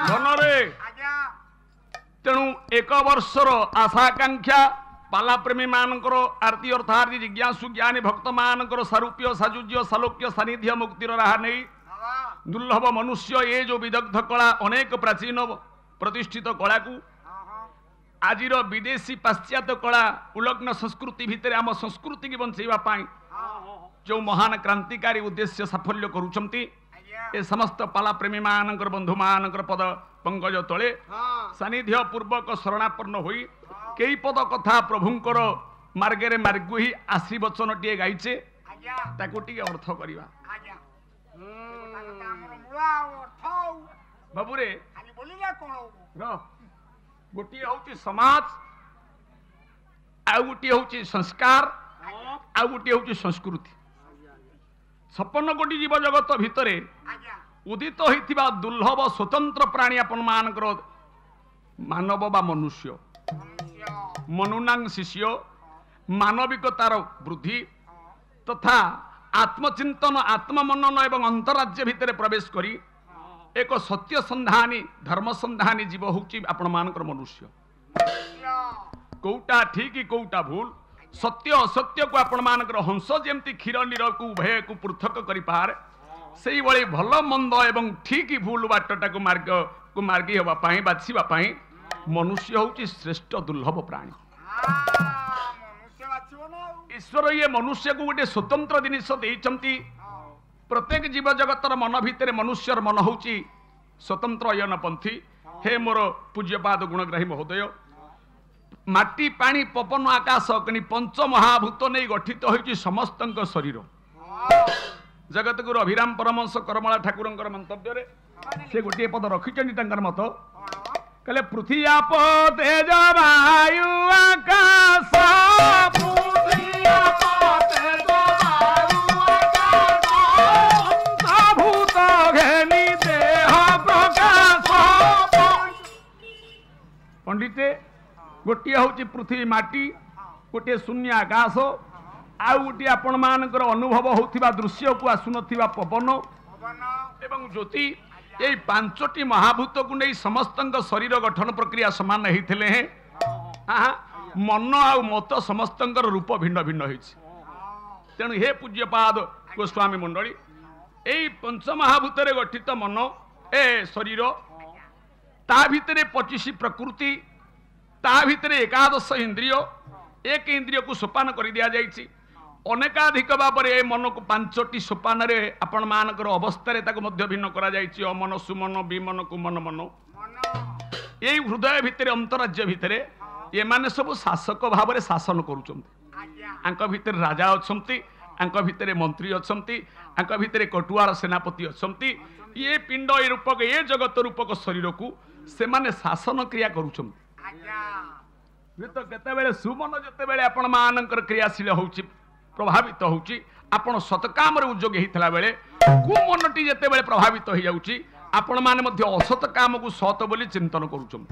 धनरे तेणु एक वर्षर आशाकांक्षा पाला प्रेमी मानकर आरती अर्थार्थी जिज्ञासु ज्ञानी भक्त मानकर सारूप्य साजुज्य सालोक्य सानिध्य मुक्तिर राह नहीं दुर्लभ मनुष्य ये जो विदग्ध कला अनेक प्राचीन प्रतिष्ठित कला को आजिर विदेशी पाश्चात्य कला उलग्न संस्कृति भितर आम संस्कृति की बंचाइबा जो महान क्रांतिकारी उद्देश्य साफल्य करुछंती ए समस्त पाला प्रेमी मानकर बंधु मानकर पद पंकज तले सानिध्य पूर्वक शरणापन्न होई कई पद कथा प्रभुंकर मार्गे मार्गु ही आशीर्वचन टे गाइचे ताकू टी अर्थ करिवा बाबूरे गोटी होची समाज आ गोटी होची संस्कार आ गोटी होची संस्कृति 56 कोटी जीव जगत भितरे उदित होइथिबा दुर्लभ स्वतंत्र प्राणी अपन मानकर मानव बा मनुष्य मनुनांग शिष्य मानविकतार वृद्धि तथा आत्मचिंतन आत्ममनन एवं अंतराज्य भितर प्रवेश करी एक सत्य संधानी धर्म संधानी जीव होची आपण मानकर मनुष्य कोउटा ठीक कोउटा भूल सत्य असत्य को आपण मानकर हंस जेमती क्षीर नीर को उभय को पृथक करि पार सेही भली भल मंद एवं ठीक भूल बाटटा को मार्गी होबा पाई बाछिबा पाई मनुष्य होची श्रेष्ठ दुर्लभ प्राणी ईश्वर ये मनुष्य को गोटे स्वतंत्र जिनिस देइचंती प्रत्येक जीव जगतर मन भितर मनुष्यर मन होची स्वतंत्र अयनपंथी हे मोर पूज्यपाद गुणग्राही महोदय माटी पानी पवन आकाश अग्नि पंच महाभूत नहीं गठित होइची समस्तंक शरीर जगत गुरु अभिराम परमहंस करमला ठाकुरंकर मंतव्य रे से गोटे पद रखिचंती तंकर मत कहले पृथ्वी आप तेज वायु आकाश पृथ्वी आप तेज वायु आकाश भूत घेनी देह प्रकाश पंडिते गोटे होची पृथ्वी माटी गोटे शून्य आकाश आ गोटे आपण मानकर अनुभव होथिबा दृश्य को आसुनथिबा पवन एवं ज्योति यही 5टी महाभूत को नहीं समस्त शरीर गठन प्रक्रिया समान होते हैं मन आ मत समस्त रूप भिन्न भिन्न होती तेणु हे पूज्यपाद गोस्वामी मंडली यही पंचमहाभूत गठित मन ए शरीर ता भितर 25 प्रकृति ता भितर एकादश इंद्रिय एक इंद्रिय को सोपान कर दिया जाइछि अनेकाधिक भाव में मन को 5टी सोपान रे आपण मानकर अवस्था ताको मध्य भिन्न करा जाइछि अमन सुमन विमन कुमन मन यही हृदय भितर अंतराज्य भितर ये माने सब शासक भाव में शासन करुचंती आंक भितर राजा अछंती आंक भितर मंत्री अछंती आंक भितर कटुआर सेनापति अछंती ये पिंड ये रूपक ये जगत रूपक शरीर को से माने शासन क्रिया करुचंती तो केतेबेले सुमन जेतेबेले आपण मानकर क्रियाशील होउची प्रभावित होउची आपण सतकाम रे उद्योग हितला बेले कुमनटी जेतेबेले प्रभावित हो जाउची आपण माने मध्य असत काम को सत बोली चिंतन करूछम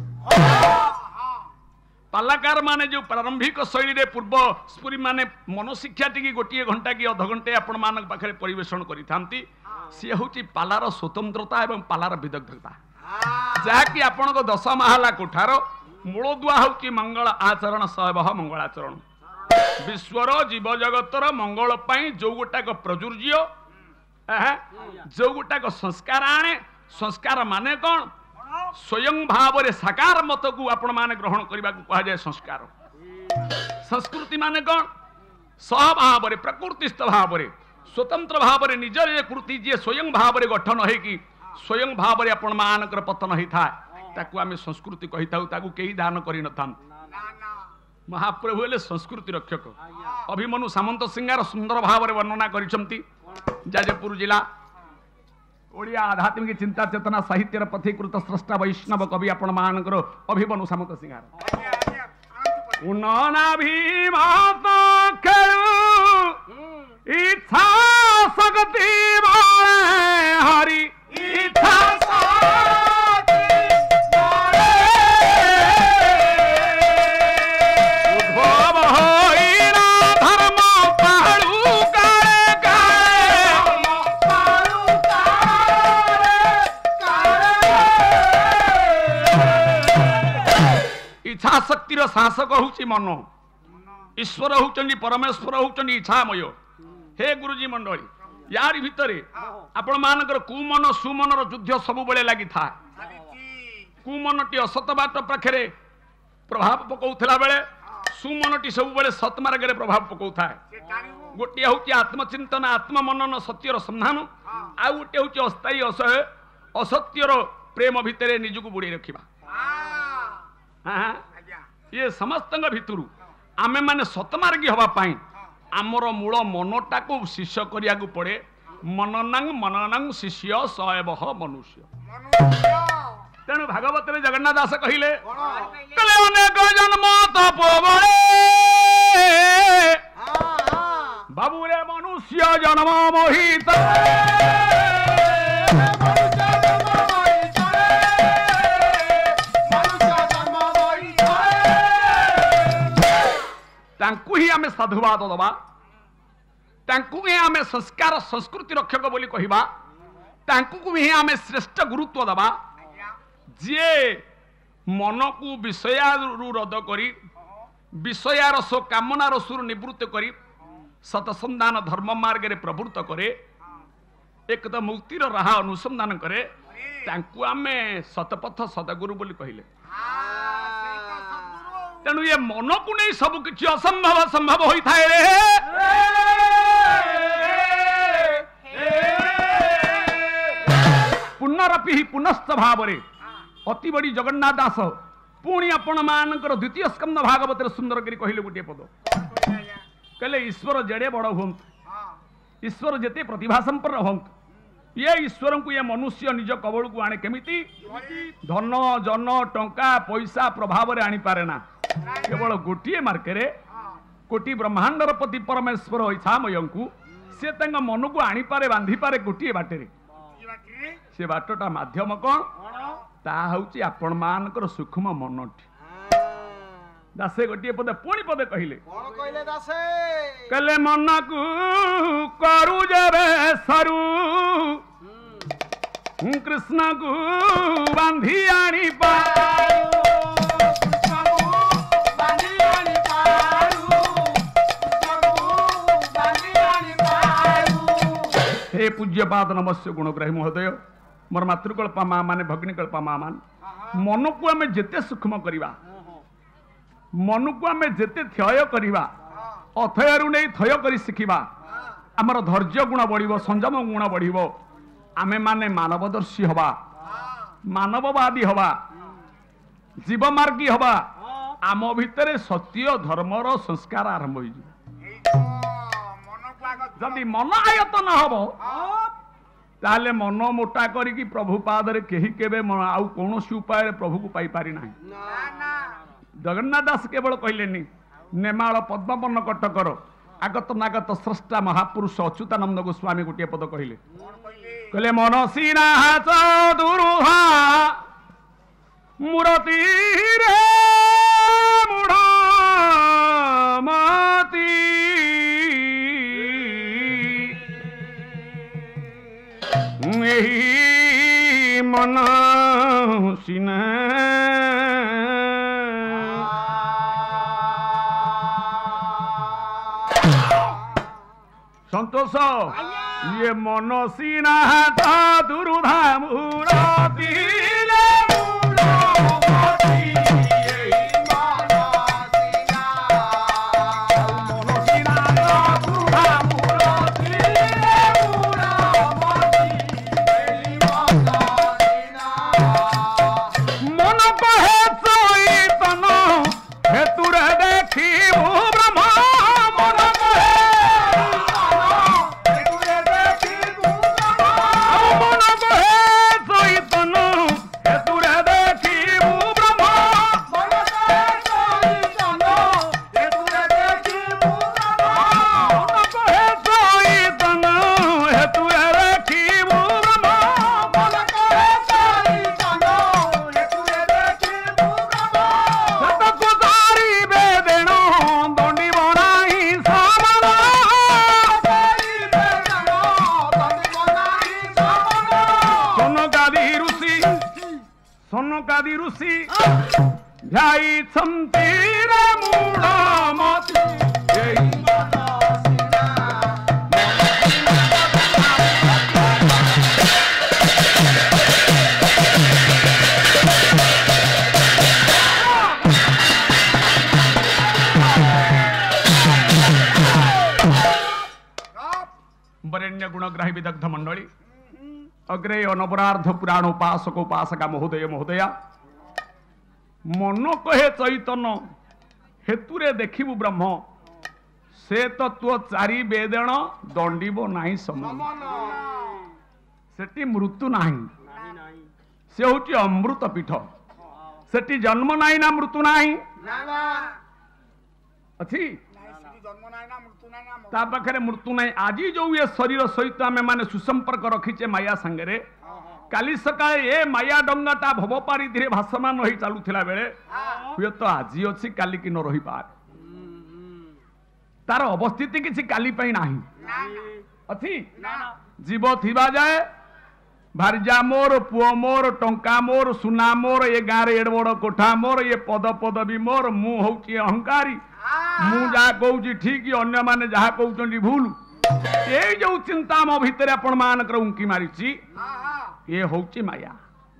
पालाकार माने जो प्रारंभिक शैली रे पूर्व स्पुरी माने मन शिक्षा टिकी गोटिए घंटा की अध घंटे आपण मानक पाखरे परिवेषण करिथांती से होची पालार स्वतंत्रता एवं पालार विदग्धता जहा कि आपण को 10 महला कोठार मूलदुआ होची मंगल आचरण सहबह मंगलाचरण विश्वर जीव जगतर मंगल पाई जो गोटाक प्रजुर्य जो गोटाक संस्कार आने संस्कार माने कौन स्वयं भाव रे साकार मत को आपण माने ग्रहण करबा को कहा जाय संस्कार संस्कृति माने कौन स्वभाव रे प्रकृतिस्थ भाव रे स्वतंत्र भाव रे निजर ये कृति जे स्वयं भाव रे गठन है कि स्वयं भाव रे आपण मानकर पतन होई था ताकू आमे संस्कृति कहि थाउ ताकू केही दान करि न थान महाप्रभु हेले संस्कृति रक्षक अभिमनु सामंत सिंगार सुंदर भाव रे वर्णना करिसंती जाजपुर जिला ओडिया आध्यात्मिक चिंता चेतना साहित्यर पथीकृत स्रष्टा वैष्णव कवि आपण मानकर अभिमनु सामंत सिंगार उन्नना भीमात खेलु इच्छा शक्ति बाळे हरि इच्छा शक्तिर शासक होउची मन ईश्वर होउचंडी परमेश्वर होउचंडी इच्छामय हे गुरुजी मंडली यार भितरे आपण मानकर कुमन सुमनर युद्ध सब बेले लागि था कुमनटी असत बाट पाखरे प्रभाव पकाउथला बेले सुमनटी सब बेले सत मार्गरे प्रभाव पकाउथाए गोटे होची आत्मचिंतन आत्ममनन सत्यर संधान आ गोटे होची अस्थायी असह असत्यर प्रेम भितरे निजको बुड़ी रखिबा हाँ ये समस्त भितरु आमे माने सतमार्गी हवा पाई आमर मूल मनटा को शिष्य करिया को पड़े मननांग शिष्य सएवह मनुष्य तेणु भागवत रे जगन्नाथ दास कहिले कले अनेक जन्म तपोबले बाबू रे मनुष्य जन्म मोहित तांकु ही आमे साधुवाद दबा तांकु ही आमे संस्कार संस्कृति रक्षक बोली कहिबा तांकु ही आमे श्रेष्ठ गुरुत्व दबा जे मन को विषयारु रद करी विषयारस कामना रसुर निवृत्त करी सतसंधान धर्म मार्ग रे प्रवृत्त करे एक तो मुक्तिर राह अनुसंधान करे तांकु आमे सतपथ सतगुरु बोली कहिले तेणु ये मन को नहीं सब किसी असंभव संभव होता है पुनरपि पुनश्च भाव अति बड़ी जगन्नाथ दास पुणी आपण मानकर द्वितीय स्कंद भागवत सुंदर करी कहले गोटे पद कहले ईश्वर जेड़े बड़ हूँ ईश्वर जेते प्रतिभा संपन्न हूँ ये ईश्वर को ये मनुष्य निज कबल को आने केमिति धन जन टंका पैसा प्रभाव रे आनी पारे ना केवल गोटे मार्के कोटि ब्रह्मांडर पति परमेश्वर इच्छामय को से मन को आनी पारे बांधी पारे गोटे बाटे से बाटटा माध्यम कौन ता हूँ आपण मानकर सूक्ष्म मनटी दासे गोटे पदे पुणी पदे कहले कहले मन को करू जरे सरू कृष्ण को बांधी आनी हे पूज्यपाद नमस्य गुणग्राही महोदय मोर मातृकल्पा माँ माने भगिनीकल्पा माँ मान मन को आम जेते सूक्ष्म करवा मन को आम जेते थय करवा अथयरु नहीं थय करी शिखिबा आमर धैर्य गुण बढ़िबो संयम गुण बढ़िबो आमे माने मानवदर्शी हवा मानववादी हवा जीवमार्गी हवा आम भितरे सत्य धर्मर संस्कार आरंभ हो जदि मन आयत न हबो ताले मन मोटा करी प्रभु पादरे केही केबे आउ कोनोसी उपाय प्रभु को पाई पारि नाही जगन्नाथ दास केवल कहलेनी नेमाल पद्मवन कटकर आगत नागत स्रष्टा महापुरुष अच्युतानंद गोस्वामी गोटे पद कहले कहले मनसी नाच दुरुहा मूर्ति रे मुढ़ा मती मन सिना संतोष ये मनसीना दुरुधा मूर्ति ଧ୍ୟାଇଛନ୍ତି ରେ ମୂଳ ମତି ଏଇ वरेण्य गुणग्राही विदग्ध मंडली अग्रे अनवरार्ध पुराण उपासक उपासका महोदय महोदया मन कहे चैतन हेतुरे देखिबु ब्रह्म से तत्व चारि वेदन दंडिब नाही समन सेठी मृत्यु नाही से होची अमृत पीठ सेठी जन्म नाही ना मृत्यु नाही अच्छी ता पाखरे मृत्यु नहीं आज जो ये शरीर सहित आम मैंने सुसंपर्क रखीचे माया संगे काली सकाळे ए माया डंगाटा भव पारिधि भाषमान रही चलुला बेले हुए तो आज अच्छी काली की न रही पार तार अवस्थिति किसी काली पई नाही अच्छी जीव थिबा जाए भारिजा मोर पुओ मोर टंका मोर सुना मोर ये गाँव एड बड़ कोठा मोर ये पद पदवी मोर मु होची अहंकारी मु जहा कहूँ ठीक अन्य माने जहा कहते भूल ये जो चिंता मो भितर आपण मानकर उंकी मारी ये होची माया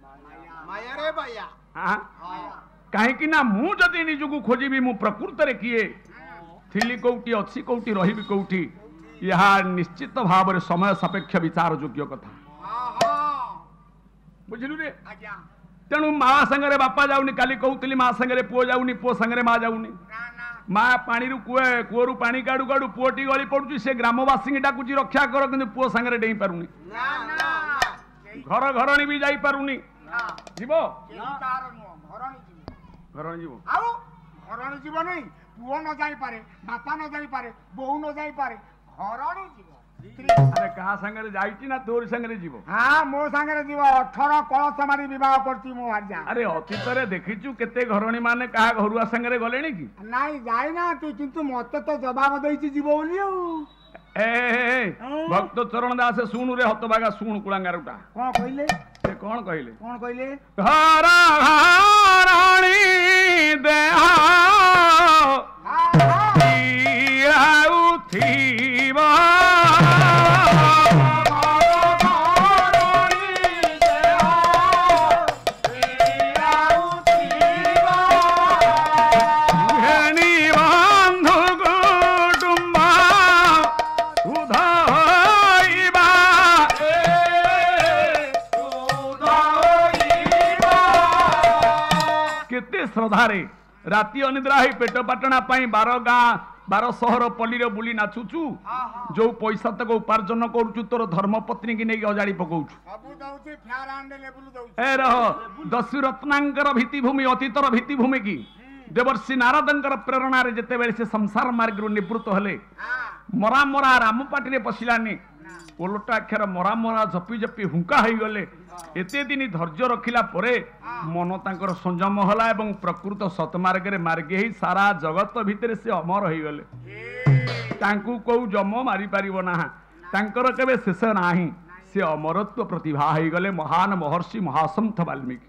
कहीं ना मु जदि निजको खोजी मु प्रकृत रे किए थिली कोठी अच्छी कोठी रही कोठी यह निश्चित भाव में समय सापेक्ष विचार योग्य कथा बुझलु रे तेणु माँ संगे बापा जाऊनी काली कहूली माँ संगे पुओ जाऊनी पुओ संगे माँ जाऊनी माँ पानी कूअरु पानी काड़ू काड़ू पुओटी गली पड़ुची से ग्रामवासी डाकुची रक्षा कर कि पुओ सांगे डेई पारुनी घर घरणी भी जाई पारुनी जीव घरणी जीव घरणी जीव नहीं पुओ न जाई पारे बापा न जाई पारे बोहू न जाई पारे घरणी जीव अरे कहा संगे जाइची ना तोर संगे जीव हाँ मो संगे जीव 18 कलश मारी विवाह करती मो भार्या अरे अतीत रे देखिचु केते घरणी माने कहा घरुआ संगे गलेनी की नहीं जाई ना तू किंतु मते तो जवाब देइची जीव बोली ए भक्त चरण दास सुनु रे हतभागा सुन कुलांगारुटा कोन कहले से कोन कहले घर घरणी देहा उठीबा श्रद्धारे राति अनिद्रा ही पेट पाटना 12 गाँ 12 सहर पल्ली बुली नाचुचु जो पैसा तक उपार्जन करुचु तोर धर्म पत्नी की नहीं अजाड़ी पकाउछु ए रह दस्यु रत्नांकर भित्तिभूमि अतीतर भित्तिभूमि की देवर्षि नारदंकर प्रेरणा रे जेते बेले से संसार मार्ग निवृत्त हेले मरा मरा राम पाटी पशिलानी ओलटा अक्षर मरा मरा जपी जपी हुंका हो गले एते दिन धैर्य रखिला परे मन तांकर संयम होला एवं प्रकृत सतमार्ग रे मार्गे ही सारा जगत भितर से अमर हो गले तांकू को जम मारी पारिबो ना तांकर केबे शेष नाही से अमरत्व प्रतिभा हो गले महान महर्षि महासंत वाल्मीकि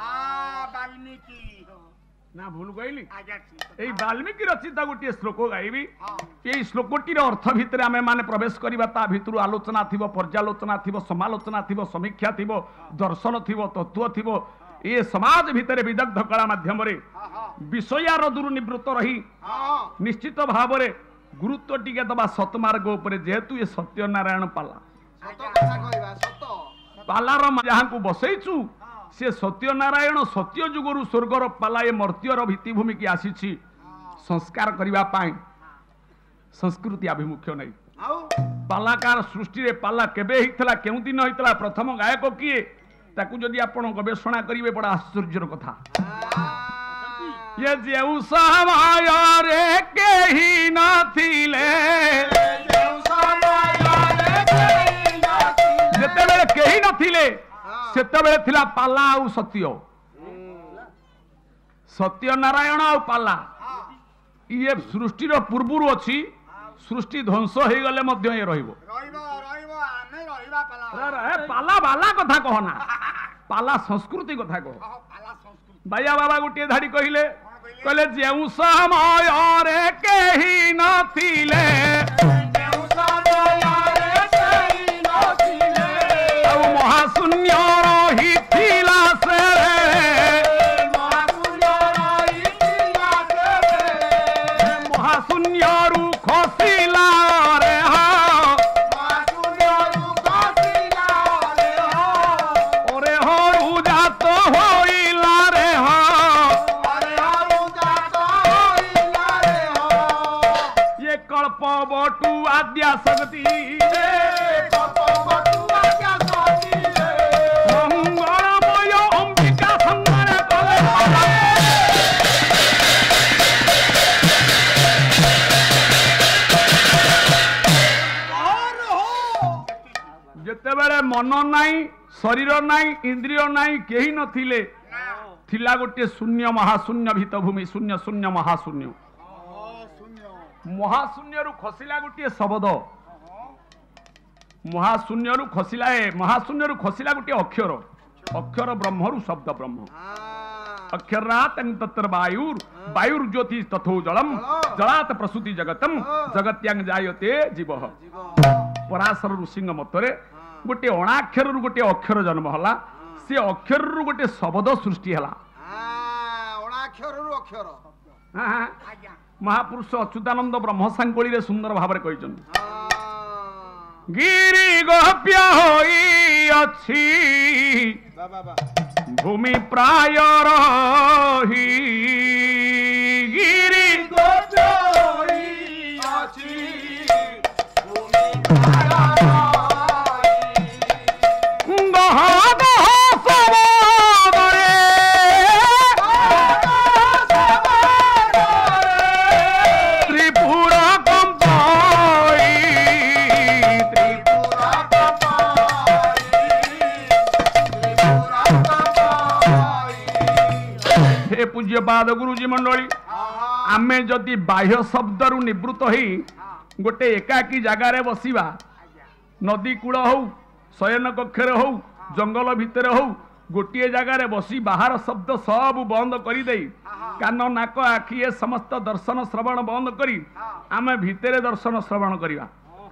ना भूल कहली यही वाल्मीकि रचित गोटे श्लोक गाइबी ये श्लोकटीर अर्थ भितर आम मैंने प्रवेश करवा ता भितर आलोचना थी पर्यालोचना थी समालोचना थी समीक्षा थी दर्शन थी तत्व थी ये समाज भितर विदग्ध कला माध्यम विषयार दूर निवृत्त रही निश्चित भाव में गुरुत्व टिके दबा सतमार्ग उपरे जेहेतु ये सत्यनारायण पाला पालार जहाँ को बसईचु से सत्यनारायण सत्य जुगरु स्वर्गर पालाए मर्त्यर भित्तिभूमि की आसी संस्कार करने संस्कृति आभिमुख्य नहीं पालाकार सृष्टि रे पाला केबे हितला केउ दिन हितला प्रथम गायक किए ताकू जदि आपण गवेषणा करिवे बड़ा आश्चर्यर कथा ये जेउ समय रे केही नथिले जेते बेले केही नथिले सेते बेले थिला पाला आ सत्य सत्यनारायण आ पाला ये सृष्टि रो पूर्वरु अछि सृष्टि ध्वंस हो गले मध्य ये रहिबो पाला बाला कथा कहना पाला संस्कृति कथा कह बाया बाबा गोटे धाड़ी कहले कहले जेउ समयरे केही नथिले महाशून्य रहिथिला से महाशून्य रु खसिला रे ओरे हरु जात होइला रे ये कल्प बटु आद्या शक्ति जेतेबेले मन नाई शरीर नाई इंद्रिय नाई केही नथिले थिला गोटे शून्य महाशून्य भीत भूमि शून्य शून्य महाशून्य महाशून्य रु खसिला गोटे शब्द महाशून्य रु खसिला महाशून्य रु खसिला गोटे अक्षर अक्षर ब्रह्म रु शब्द ब्रह्म अक्षरात तत्र वायुर वायुर ज्योति तथो जलम जलात प्रसूति जगतम जगत्यांग जायते जीव पराशर ऋषिंग मतरे गोटे अणाक्षर रु गोटे अक्षर जन्म हला से अक्षर रु गोटे शब्द सृष्टि हला महापुरुष अच्युतानंद ब्रह्म सांकोली रे सुंदर भाव कहिछन गिरि गोप्य होई अछि भूमि प्राय रही गिरि गोप्य होई अछि भूमि प्राय पूज्य पाद गुरुजी मंडली आमे जदि बाह्य शब्द रु निवृत्त होई गोटे एकाकी जगार बसिबा नदी कूल हो शयन कक्ष हो जंगल भितर हो गोटे जगार बसी बाहर शब्द सब बंद कर कान नाक आखि ए समस्त दर्शन श्रवण बंद करी आमे भितर दर्शन श्रवण करिबा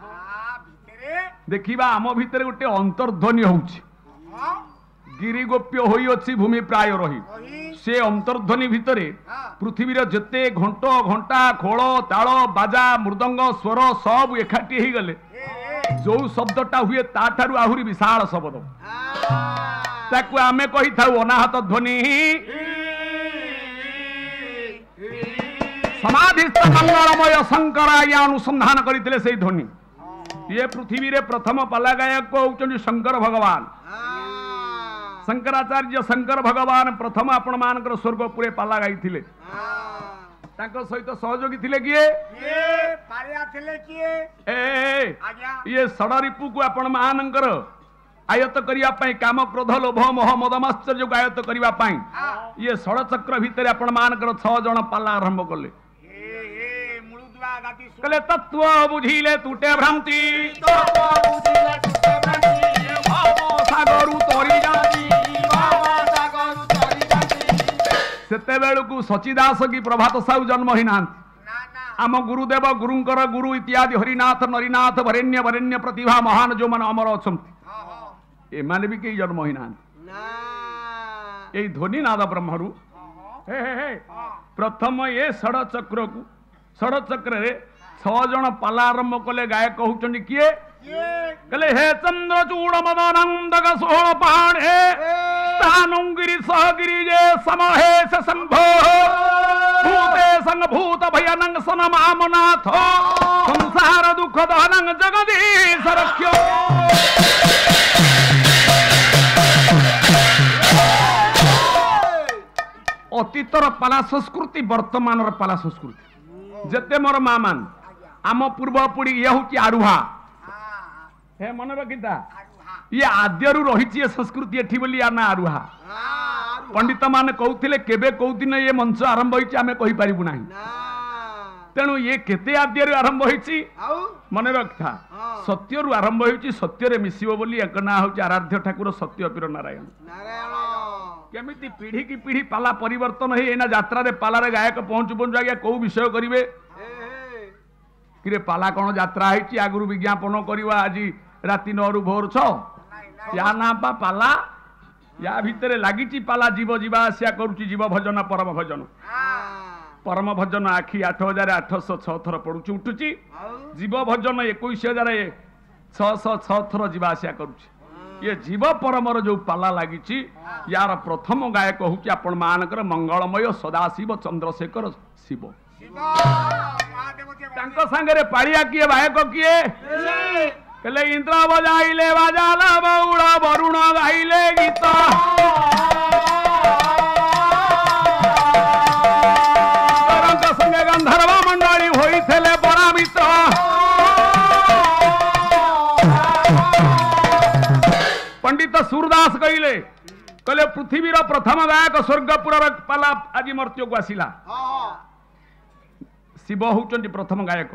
देखिबा आम भितर गोटे अंतर्ध्वनि होउछि गिरि गोप्य होई अछि भूमि प्राय रही से अंतर्ध्वनि भितरे पृथ्वीर जेते घंट घंटा खोल ताल बाजा मृदंग स्वर सब एकाठी हो गले जो शब्दटा हुए ताठारु आहुरी विशाल शब्द ताकू आमे कहि थाउ अनाहत ध्वनि समाधिस्थ मंगलमय शंकर या अनुसंधान करथिले सेई ध्वनि ये पृथ्वी रे प्रथम पाला गायक होउचनि शंकर भगवान शंकराचार्य शंकर भगवान प्रथम आपण मानकर स्वर्गपुरे पाला गाई थिले तांको सहित सहयोगी थिले किए ये पारिया थिले किए ये षडरिपु को आपण मानकर आयत करिया पई काम क्रोध लोभ मोह मद माश्चर्य को आयत करिया पई ये षड चक्र भितर आपण मानकर 6 जण पाला आरंभ करले कले तत्व बुझिले टूटे भ्रांति सागरु तोरी जाती सेते बेलू सचिदास की प्रभात साहू जन्म ही ना आम गुरुदेव गुरुंकर गुरु इत्यादि हरिनाथ नरीनाथ वरेण्य वरेण्य प्रतिभा महान जो मन अमर अच्छा एमाने भी कई जन्म ही ना ध्वनि नाद ब्रह्मरु प्रथम ये षड चक्र को षड चक्र रे 6 जण पाला आरंभ कले गायक कहउचंडी किए कले हे चंद्रचूड़ मदनंदक सोह पाणे स्थानुगिरि सहगिरि जे समहे से संभो भूते संग भूत भयनंग सन मामनाथ संसार दुख दहनंग जगदीश रख्यो अतीतर पाला संस्कृति वर्तमान पाला संस्कृति जेते मोर मामान आम पूर्व पीढ़ी ये हूँ आरुहा हे मन रखिता ये आद्यरू रही संस्कृति एठी बोली या ना आरुहा पंडित मान कहते केबे कौ दिन ये मंच आरंभ होइछि आमे कहि परिबु नाही तेणु ये केते आद्यरू आरंभ होइछि मन रखता सत्यरू आरंभ होइछि सत्य रे मिसिबो बोली एक ना होछि आराध्य ठाकुर सत्य पीर नारायण केमिति पीढ़ी की पीढ़ी पाला परिवर्तन है एना यात्रा रे पाला रे गायक पहुंचु पहुंचु आज्ञा कौ विषय करिवे कि पाला कौन यात्रा है आगुरी विज्ञापन करवा आज राति 9 रु भोर 6 या ना पाला या भितर लगी पाला जीव जीवा आसिया करुच्ची जीव भजन परम भजन आखि 8806 थर पड़ुची उठुची जीव भजन 21606 थर जीवा आसिया करुच्ची ये जीव परमर जो पाला लगी यार प्रथम गायक हूँ आपण मानकर मंगलमय सदाशिव चंद्रशेखर शिव सांगे पाड़िया किए गायक किए कहले इंद्र बजाइले बाजाला बौड़ वरुण गाइले गीत संगे गंधर्व मंडली होइथिले परामित पंडित सूरदास कहले कहले पृथ्वीर प्रथम गायक स्वर्गपुर पाला आज मर्त्य को आसिला शिव होउचंती प्रथम गायक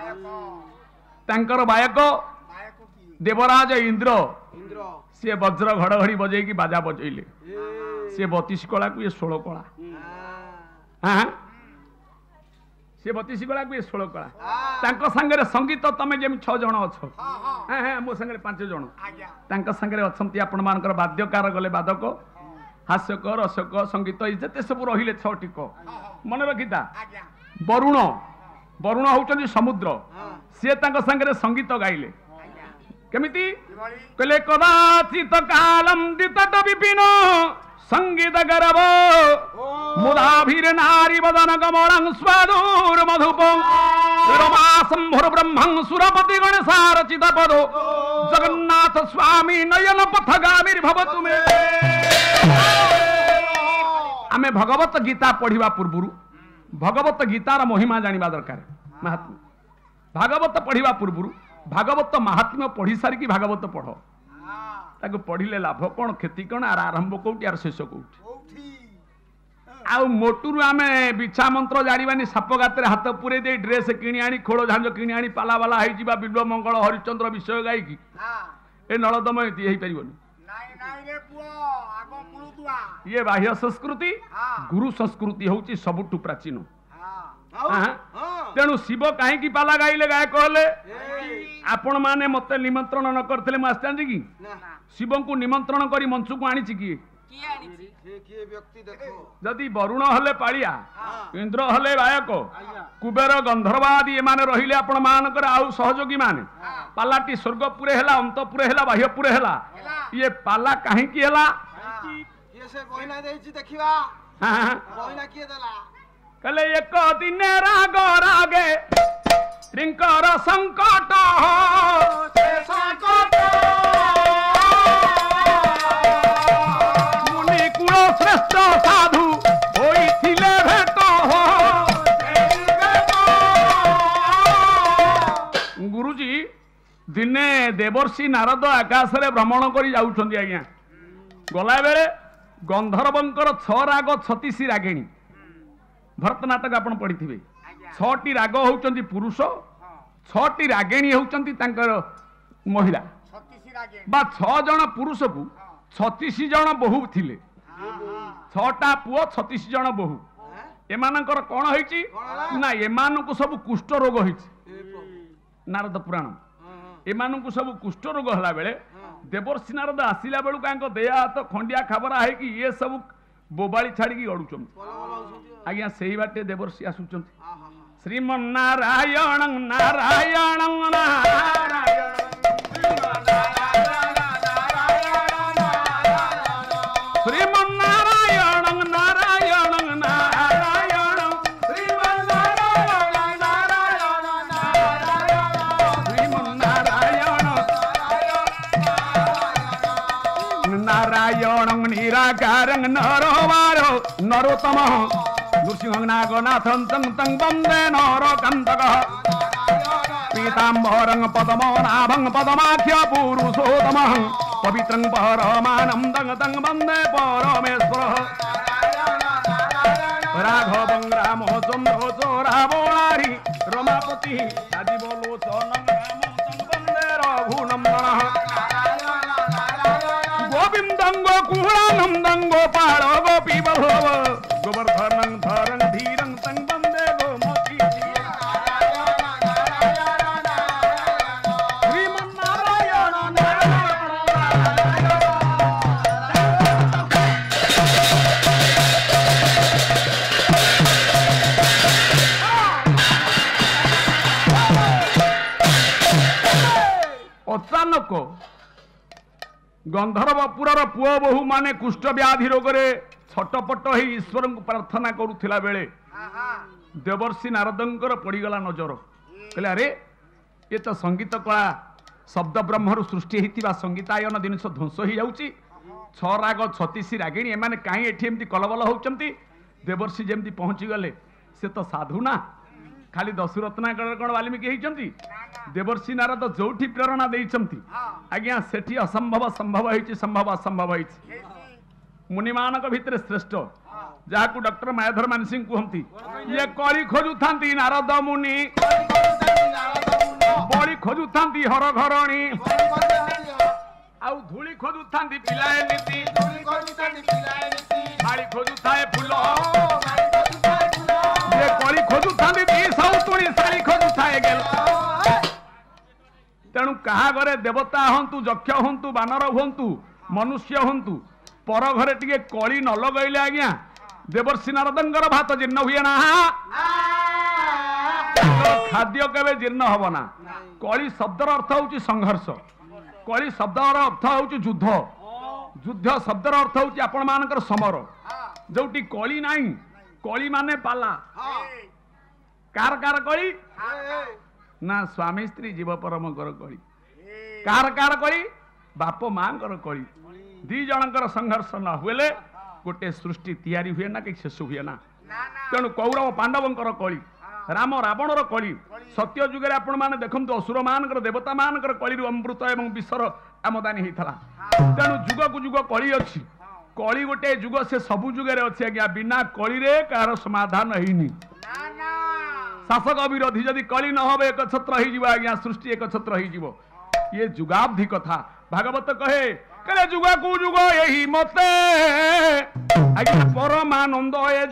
तांकर गायक देवराज इंद्र सी वज्र घड़घड़ी बजे की बाजा बजेले सी 32 कला को ये 16 कला हाँ सी 32 कला को ये 16 कला तांको संगे संगीत तमे जेम 6 जण अछो हां हां मो संगे 5 जण तांको संगे अछंती आपण मानकर वाद्यकार गले वादक हास्यक रसक संगीत जते सब रहिले 6 टिक मन रखिता वरुण वरुण होउचंती समुद्र सी तांको संगे संगीत गाइले केमिति कहले कदाचित कालम दितट विपिन संगीत गरव मुदाभिर नारी वदन कमलं स्वादुर मधुप रमासंभर ब्रह्मं सुरपति गणेशार चितपदो जगन्नाथ स्वामी नयन पथगामिर भवतु मे आमे भगवत गीता पढ़िबा पूर्वरु भगवत गीतार महिमा जानिबा दरकार महात्मा भागवत पढ़िबा पूर्वरु भागवत महात्म्य पढ़ी सारिकी भागवत पढ़ ताको पढ़िले लाभ कौन क्षति कौन आर आरंभ कौटी आर शेष कौटी आउ मोटुरु आमे बिछा मंत्र जानिबानी साप गाତରେ हाथ पुरे दे ड्रेस किणी आनी खोल झांझ किणी आनी पाला वाला होई जिबा बिल्व मंगल हरिचंद्र विषय गाई की ए नळदम एति हेई परिबोनी नाइ नाइ रे पुओ आगो पुळुतुआ ये बाह्य संस्कृति गुरु संस्कृति होउची सबुटु प्राचीन तेणु शिव कहीं पाला गाइले गायक हेले आपण माने मते निमंत्रण न करथिले म आस्तांजी की शिव को निमंत्रण करी मंच को आनी छि की व्यक्ति देखो जदि वरुण हले पालिया इंद्र हले गायक कुबेर गंधर्व आदि एमाने रहिले आपण मानकर आउ सहयोगी माने पालाटी स्वर्गपुरे हेला अंतपुरे हेला बाह्यपुरे हेला ये पाला कहीं की हेला ये से बहिना देछि देखिबा हां बहिना किए देला कले एक दिन राग रागे त्रिंकर संकट मुनि कुल श्रेष्ठ साधु होइथिले भेट गुरुजी दिने देवर्षि नारद आकाश रे भ्रमण करी जाउछंती आज्ञा गला बेले गंधर्वंकर 6 राग 36 रागिणी भरत नाटक आपण पढ़ी 6टी राग होउचंती पुरुष 6टी रागिणी होउचंती तांकर महिला बा 6 जण पुरुष को 36 जण बहु थिले 6टा पुओ 36 जण बहु एमानकर कोन होईची ना एमान को सब कुष्ठ रोग होईची नारद पुराण एमान को सब कुष्ठ रोग हला बेले देवर्षि नारद आसिला बेलु कांको देया हाथ खंडिया खबरा है कि ये सब बोबाली छाड़ी की गडुचम आज्ञा सही बाटे देवर्षि आसुचंती श्रीमन्नारायण नारायण नारायण श्रीमन्नारायण नारायण नारायण श्रीमन्नारायण नारायण नारायण श्रीमन्नारायण नारायण निराकारं नरोवारो नरोत्तम नृसिंहनागनाथं तं तं वन्दे नरकान्तकः पीताम्बरं पद्मनाभं पद्माख्य पुरुषोत्तमः पवित्रं परमानन्दं तं वन्दे परमेश्वरः राघवं रामचन्द्रो रावणारि रमापतिः राजीवलोचनं रामं तं वन्दे रघुनन्दनः गोविन्दं गोकुलानन्दं गोपाल गोपी बभूव गोवर्धनं धरं धीरं तं वन्दे गोमती श्रीमन्नारायण अचानक गंधर्वपुरर पुओ बहु माने कुष्ठ व्याधि रोग छटपट हो ईश्वर को प्रार्थना करुला बेले देवर्षि नारदंकर पड़गला नजर कहले अरे ये तो संगीत कला शब्द ब्रह्मरु सृष्टि होता संगीतायन जिनस ध्वंस हो जाऊँगी छ राग 36 रागिणी एमाने कहीं एठी एमती कलबल होउचंती देवर्षि जेमती पहुंची गले से तो साधु ना खाली दशरत्नाकर कौन वाल्मीकि होइचंती देवर्षि नारद जोठी प्रेरणा देइचंती आज्ञा सेठी असंभव संभव होइछि संभव असंभव होइछि मुनिमानक भितर श्रेष्ठ जहाकू डॉक्टर मायाधर मानसिंह कहती ये कली खोजुथांती नारद मुनि बड़ी खोजुथांती हर घरणी आउ धूली खोजुथांती पिलाए नीति माड़ी खोजुथाए फूल ये कली खोजुथांती दी सौतुणी साड़ी खोजुथाए गेल तेणु कहा घरे देवता हंतु यक्ष हंतु बानर हंतु मनुष्य हंतु पर घरे टिके कली न लगैले आज्ञा देवर्षि नारदंकर भात जीर्ण हुए ना खाद्य केवे जीर्ण हब ना कली शब्दर अर्थ हूँ संघर्ष कली शब्दर अर्थ हूँ युद्ध युद्ध शब्दर अर्थ हूँ आपण मानकर समर जोटी कली नाही कली माने पाला कार कार कली ना स्वामी स्त्री जीव परमकर कली कार कार कली बाप माँ कली दी जनकर संघर्ष न हुए गोटे सृष्टि तैयारी हुए ना कि शेष हुए ना तेणु कौरव पांडवंकर कली राम रावणर कली सत्य जुगे आपण माने देखंतु असुर मानकर देवता मानकर कली अमृत एवं विश्वर आमदानी होता तेणु जुग को जुग कली अच्छी कली गोटे जुग से सबु जुगे अच्छी आज्ञा बिना कली रे कार समाधान होइनी शासक विरोधी जदि कली न हो एक छत्र हो आज्ञा सृष्टि एक छत्र हो ये जुगाब्धि कथा भागवत कहे करे जुगा को जुग यही मते आज्ञा परमानंद ए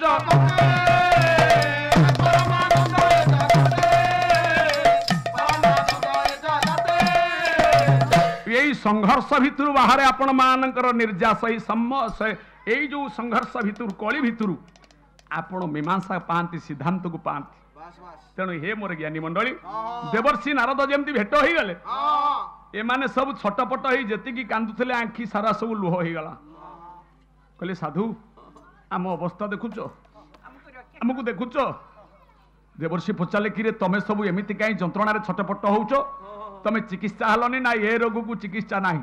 यही संघर्ष भितर बाहर आपण मानकर निर्यास यही जो संघर्ष भितर कली भितर आपण मीमांसा पाती सिद्धांत को पाती तेणु हे मोर ज्ञानी मंडली देवर्षि नारद जमती भेट हो गले एमाने सब छटपट हो जी कांदुले आखि सारा सब लुह हो गला कहले साधु आम अवस्था देखुच आमको देखुच देवर्षि पचारे कि तमें सब एमती कहीं जंत्रणा छटपट होच तमें चिकित्सा हलनी ना ये रोग को चिकित्सा ना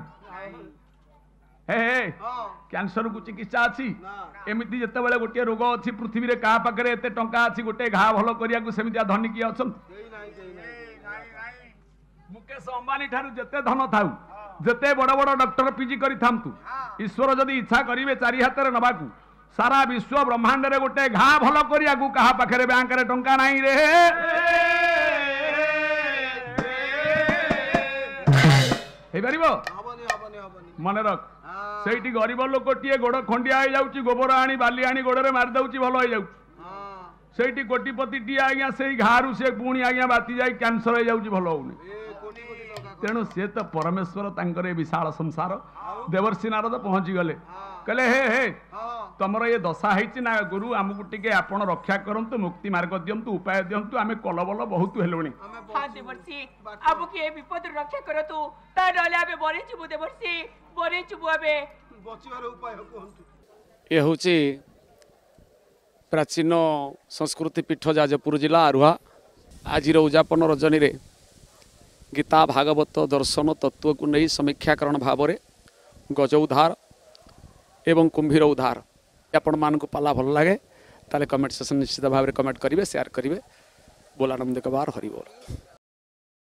हे कैंसर को चिकित्सा अच्छी एमती जिते बड़े गोटे रोग अच्छी पृथ्वी रे क्या पाखे एत टंका अच्छी गोटे घा भल करने सेमती धनी किए अच्छा मुकेश अंबानी ठारू जिते धन थाऊ जिते बड़ बड़ डॉक्टर पीजी करी थांतु ईश्वर जदि इच्छा करेंगे चारि हाथ में नवाकू सारा विश्व ब्रह्मांड रे गोटे घा भल करने क्या पाखे बैंक रे टंका नहीं रे मन रख से गरीब लोक टे गोड़ खंडिया हो जाऊँगी गोबर आनी बाली आनी गोड़े मारिदे भल हो जाऊँ कोटिपति टी आज्ञा से घारू से पुणी आज्ञा बाती जाए कैंसर हो जाऊँगी भल होनी तेणु सी तो परमेश्वर तांकर विशाल संसार देवर्षि नारद पहुंची गले कहले हे तमर ये दशा है ना गुरु आमको टिके आपण रक्षा करंतु मुक्ति मार्ग दिंतु उपाय दिंतु आम कलबल बहुत हेलुणी विपद रक्षा करतु ये हूँ प्राचीन संस्कृति पीठ जाजपुर जिला आरुहा आज उजापन रजनी रे गीता भागवत दर्शन तत्व को नहीं समीक्षाकरण भाव में गज उद्धार एवं कुंभीर उद्धार आपण मान को पाला भल लगे ताले कमेंट सेक्शन निश्चित भाव में कमेंट करेंगे शेयर करेंगे बोलानंद कबार हरि बोल।